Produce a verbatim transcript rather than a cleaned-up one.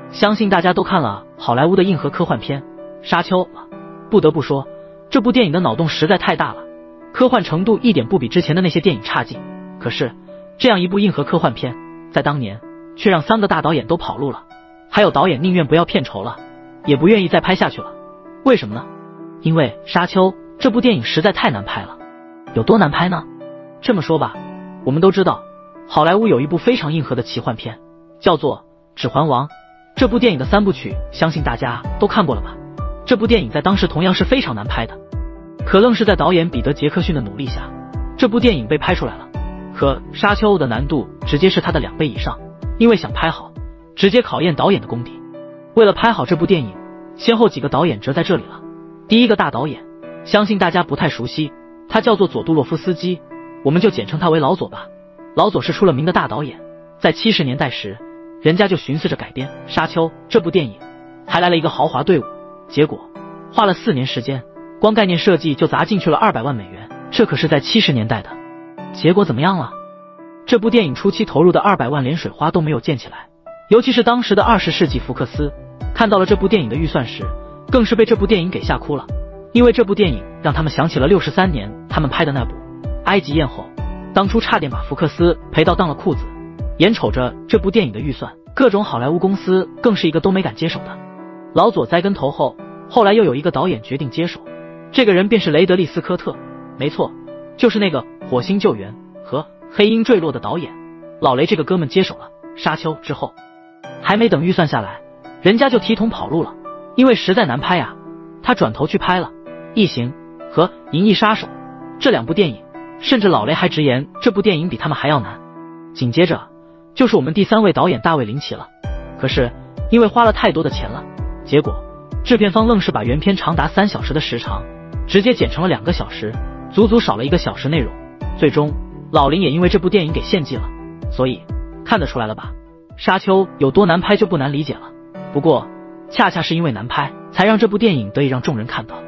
相信大家都看了好莱坞的硬核科幻片《沙丘》了。不得不说，这部电影的脑洞实在太大了，科幻程度一点不比之前的那些电影差劲。可是，这样一部硬核科幻片，在当年却让三个大导演都跑路了，还有导演宁愿不要片酬了，也不愿意再拍下去了。为什么呢？因为《沙丘》这部电影实在太难拍了。有多难拍呢？这么说吧，我们都知道，好莱坞有一部非常硬核的奇幻片，叫做《指环王》。这部电影的三部曲，相信大家都看过了吧？这部电影在当时同样是非常难拍的，可愣是在导演彼得·杰克逊的努力下，这部电影被拍出来了。可《沙丘》的难度直接是它的两倍以上，因为想拍好，直接考验导演的功底。为了拍好这部电影，先后几个导演折在这里了。第一个大导演，相信大家不太熟悉，他叫做佐杜洛夫斯基，我们就简称他为老佐吧。老佐是出了名的大导演，在七十年代时，人家就寻思着改编《沙丘》这部电影，还来了一个豪华队伍，结果花了四年时间，光概念设计就砸进去了二百万美元，这可是在七十年代的。结果怎么样了？这部电影初期投入的二百万连水花都没有溅起来，尤其是当时的二十世纪福克斯看到了这部电影的预算时，更是被这部电影给吓哭了。因为这部电影让他们想起了六十三年他们拍的那部《埃及艳后》，当初差点把福克斯赔到当了裤子。眼瞅着这部电影的预算，各种好莱坞公司更是一个都没敢接手的。老佐栽跟头后，后来又有一个导演决定接手，这个人便是雷德利·斯科特，没错，就是那个《火星救援》和《黑鹰坠落》的导演。老雷这个哥们接手了《沙丘》之后，还没等预算下来，人家就提桶跑路了，因为实在难拍呀。他转头去拍了《异形》和《银翼杀手》这两部电影，甚至老雷还直言这部电影比他们还要难。紧接着就是我们第三位导演大卫·林奇了。可是因为花了太多的钱了，结果制片方愣是把原片长达三小时的时长直接剪成了两个小时，足足少了一个小时内容。最终老林也因为这部电影给献祭了。所以看得出来了吧，沙丘有多难拍就不难理解了。不过恰恰是因为难拍，才让这部电影得以让众人看到。